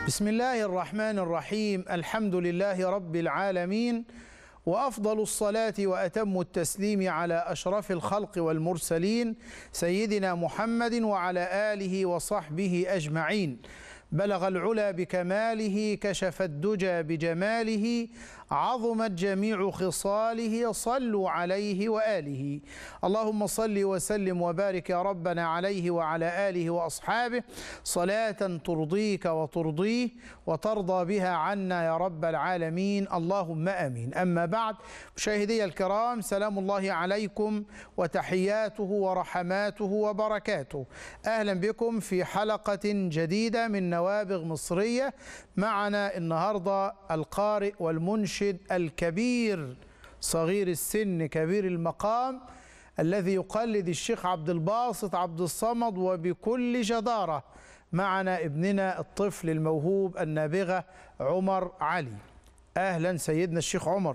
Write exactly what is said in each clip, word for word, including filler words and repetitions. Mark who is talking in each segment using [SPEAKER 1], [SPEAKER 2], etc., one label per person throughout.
[SPEAKER 1] بسم الله الرحمن الرحيم. الحمد لله رب العالمين، وأفضل الصلاة وأتم التسليم على أشرف الخلق والمرسلين سيدنا محمد وعلى آله وصحبه أجمعين. بلغ العلا بكماله، كشف الدجى بجماله، عظمت جميع خصاله، صلوا عليه وآله. اللهم صل وسلم وبارك يا ربنا عليه وعلى آله وأصحابه صلاة ترضيك وترضيه وترضى بها عنا يا رب العالمين، اللهم آمين. أما بعد، مشاهدي الكرام، سلام الله عليكم وتحياته ورحماته وبركاته. أهلا بكم في حلقة جديدة من نوابغ مصرية. معنا النهاردة القارئ والمنشد الكبير، صغير السن كبير المقام، الذي يقلد الشيخ عبد الباسط عبد الصمد وبكل جدارة. معنا ابننا الطفل الموهوب النابغة عمر علي. أهلا سيدنا الشيخ عمر.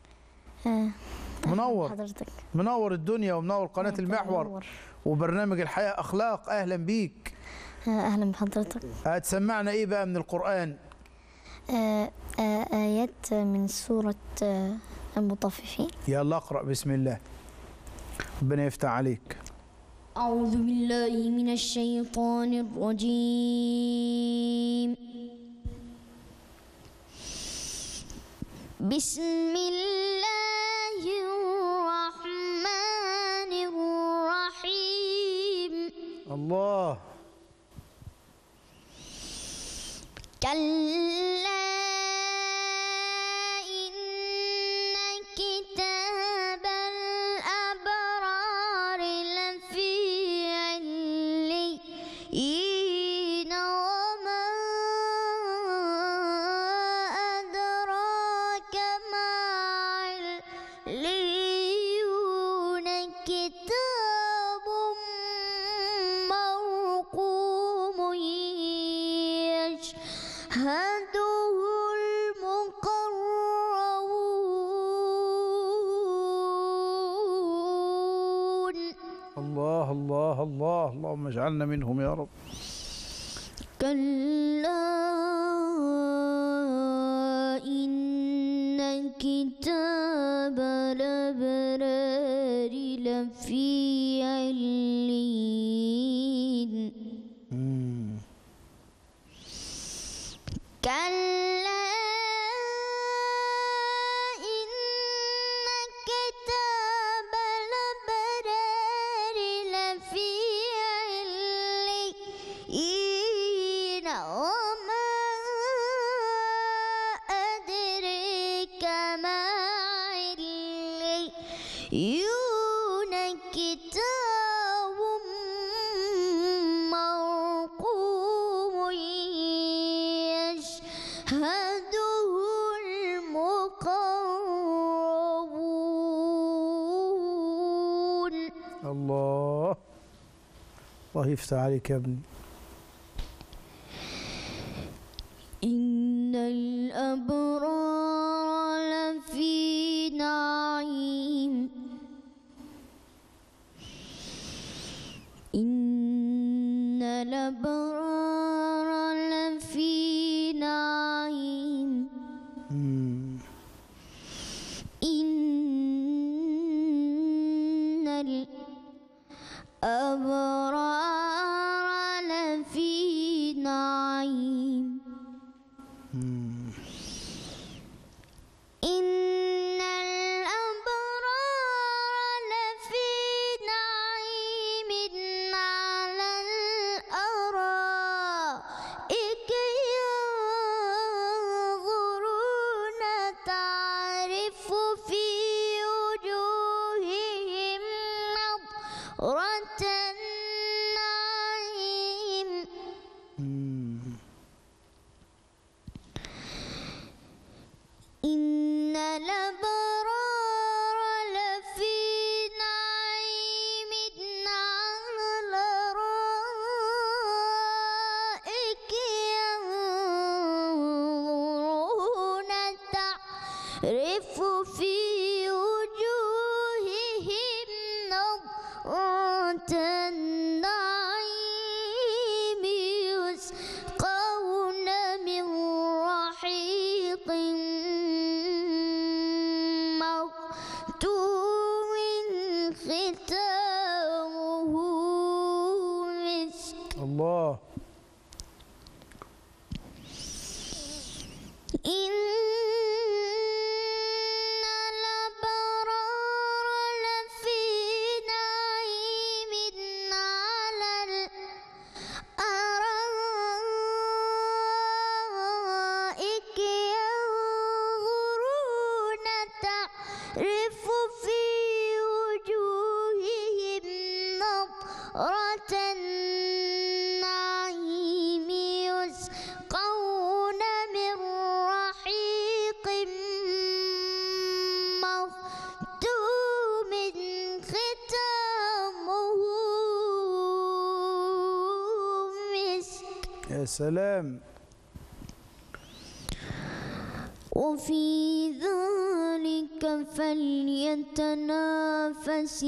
[SPEAKER 1] منور
[SPEAKER 2] حضرتك،
[SPEAKER 1] منور الدنيا ومنور قناة المحور وبرنامج الحياة أخلاق. أهلا بيك.
[SPEAKER 2] أهلا بحضرتك.
[SPEAKER 1] هتسمعنا إيه بقى من القرآن؟
[SPEAKER 2] آه آه آيات من سورة آه المطففين.
[SPEAKER 1] يلا اقرأ بسم الله، ربنا يفتح عليك.
[SPEAKER 3] أعوذ بالله من الشيطان الرجيم. بسم الله الرحمن الرحيم.
[SPEAKER 1] الله.
[SPEAKER 3] كلا إن كتاب الأبرار لفي عليين، وما أدراك ما عليون، كتاب مرقوم يشهده المقربون.
[SPEAKER 1] الله الله الله، اللهم اجعلنا منهم يا رب.
[SPEAKER 3] كلا إن كتاب الأبرار لفي عليين. كلا إن كتاب الأبرار لفي عليين، وما أدريك ما عليون، كتاب مرقوم يشهده المقربون.
[SPEAKER 1] الله الله يفتح عليك يا ابني.
[SPEAKER 3] إن الأبرار لفي نعيم. إن الأبرار لفي نعيم. إن الأبرار لفي نعيم. إن الأبرار لفي نعيم على الأرائك ينظرون، تعرف في وجوههم نضرة النعيم. إن الأبرار لفي نعيم على الأرائك ينظرون، تعرف في وجوههم نضرة النعيم، يسقون من
[SPEAKER 1] الله.
[SPEAKER 3] إن الأبرار لفي نعيم على الأرائك ينظرون تعرف في وجوههم نضرة النعيم يسقون من رحيق مختوم ختامه مسك.
[SPEAKER 1] يا سلام.
[SPEAKER 3] وفي ذلك فليتنافس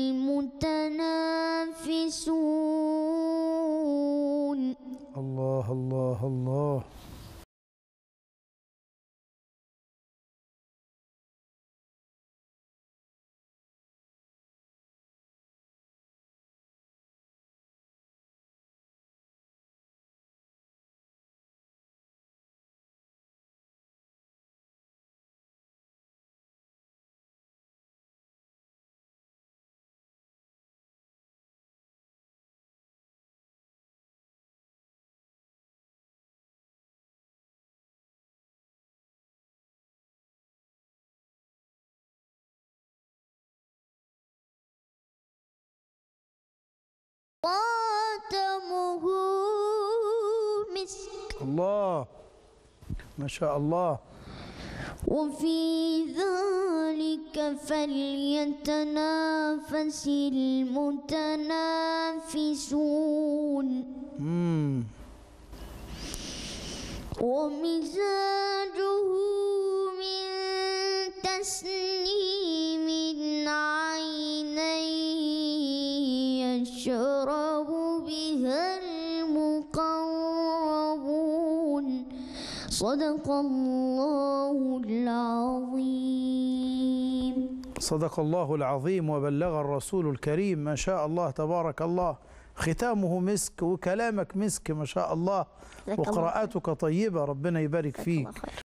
[SPEAKER 3] المتنافسون.
[SPEAKER 1] الله الله الله.
[SPEAKER 3] خاتمه مسك.
[SPEAKER 1] الله ما شاء الله.
[SPEAKER 3] وفي ذلك فليتنافس المتنافسون.
[SPEAKER 1] مم.
[SPEAKER 3] ومزاجه من تسنيم عينا يشرب بها المقربون. صدق الله العظيم.
[SPEAKER 1] صدق الله العظيم وبلغ الرسول الكريم. ما شاء الله تبارك الله. ختامه مسك وكلامك مسك ما شاء الله، وقراءاتك طيبة، ربنا يبارك فيك.